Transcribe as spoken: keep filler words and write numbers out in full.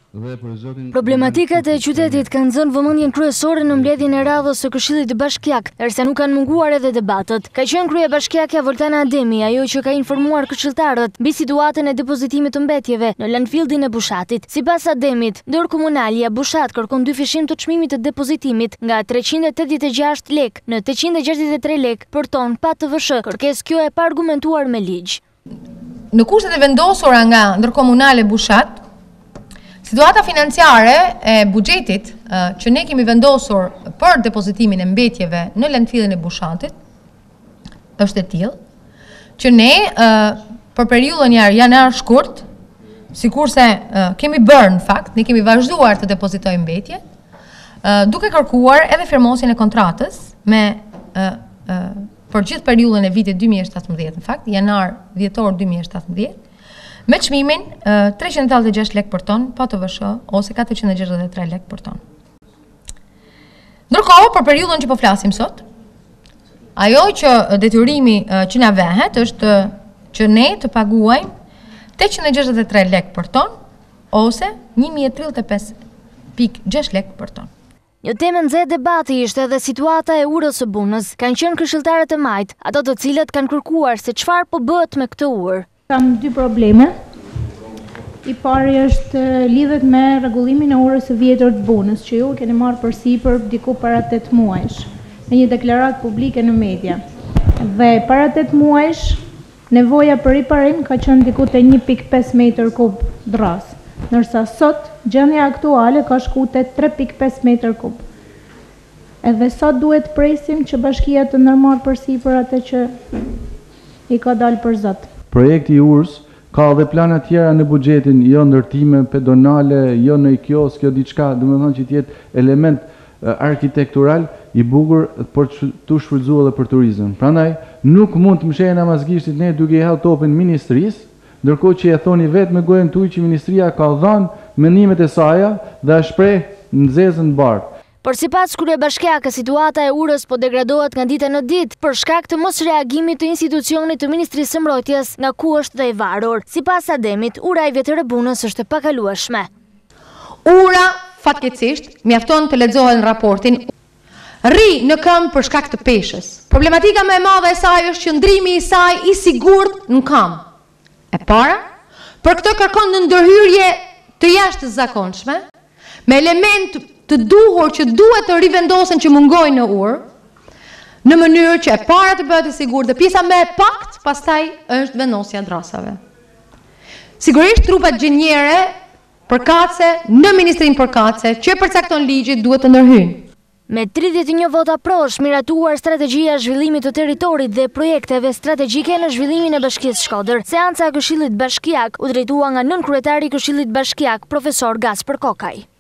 Problematikat e qytetit kanë zënë vëmendjen kryesore në mbledhjen e radhës së Këshillit Bashkiak, ndërsa nuk kanë munguar edhe debatet. Ka qenë kryebashkiakja Voltana Ademi ajo që ka informuar këshilltarët mbi situatën e depozitimit të mbetjeve në landfillin e Bushatit. Sipas Ademit, ndërkomunalja Bushat kërkon dy fishim të çmimit të depozitimit nga treqind e tetëdhjetë e gjashtë lekë në tetëqind e gjashtëdhjetë e tre lekë për ton pa T V S, kërkesë kjo e pa argumentuar me ligj. Në kushtet e vendosura nga ndërkomunale Bushat, situata financiare e buxhetit që ne kemi vendosur për depozitimin e mbetjeve në landfillin e Bushatit është e tillë që ne për periudhën janar shkurt, sikurse kemi bërë në fakt, ne kemi vazhduar të depozitojmë mbetje, duke kërkuar edhe firmosjen e kontratës me për gjithë periudhën e vitit dy mijë e shtatëmbëdhjetë, në fakt, janar dhjetor dy mijë e shtatëmbëdhjetë, me çmimin treqind e tetëdhjetë e gjashtë lekë për ton, pa T V S ose katërqind e gjashtëdhjetë e tre lekë për ton. Ndërkohë, për periudhën që po flasim sot, ajo që detyrimi që na vehet është që ne të paguajmë tetëqind e gjashtëdhjetë e tre lekë për ton ose një mijë e tridhjetë e pesë pikë gjashtë lekë për ton. Një temë nxehtë debati ishte edhe situata e urës së bunës. Kanë qenë këshilltarët e majt, ato të cilët kanë kërkuar se çfarë po bëhet me këtë urë. Kam dy probleme. I pari është lidhet me rregullimin e urës së vjetër të bunës, që ju keni marrë përsipër diku para tetë muajsh, në një deklaratë publike në media. Dhe para tetë muajsh, nevoja për riparim ka qenë diku te një pikë pesë metër kub dras, ndërsa sot gjendja aktuale ka shku te tre pikë pesë metër kub. Edhe sot duhet presim që bashkia të ndërmarrë përsipër atë që i ka dalë për zot. Projekti i urës ka edhe plana tjera në buxhetin, jo ndërtime pedonale, jo në kiosk, jo diçka, domethënë që të jetë element arkitektural i bukur për të shfrytzuar edhe për turizëm. Prandaj nuk mund të mshehen namazgishtit ne duke i hall topin ministrisë, ndërkohë që e thoni vetë me gojën tuaj që ministria ka dhënë mendimet e saj dhe e shpreh në zezën të bardhë. Por sipas kryebashkiakës, situata e urës po degradohet nga dita në ditë për shkak të mos reagimit të institucionit të Ministrisë së Mbrojtjes, nga ku është dhe i varur. Sipas Ademit, ura e vjetër e bunës është e pakalueshme. Ura, fatkeqësisht, mjafton të lexohet në raportin, rri në këmbë për shkak të peshës. Problematika më e madhe e saj është qëndrimi i saj i sigurt në këmbë. E para, për këtë kërkon në ndërhyrje të jashtëzakonshme, me element të duhur që duhet të rivendosen që mungojnë në urë, në mënyrë që e para të bëhet e sigurt dhe pjesa më e pakt pastaj është vendosja e drasave. Sigurisht trupat gjenjere përkatëse në Ministrinë përkatëse që përcakton ligji duhet të ndërhyjnë. Me tridhjetë e një vota pro është miratuar strategjia e zhvillimit të territorit dhe projekteve strategjike në zhvillimin e Bashkisë Shkodër. Seanca e Këshillit Bashkiak u drejtua nga nën kryetari i Këshillit Bashkiak, profesor Gaspër Kokaj.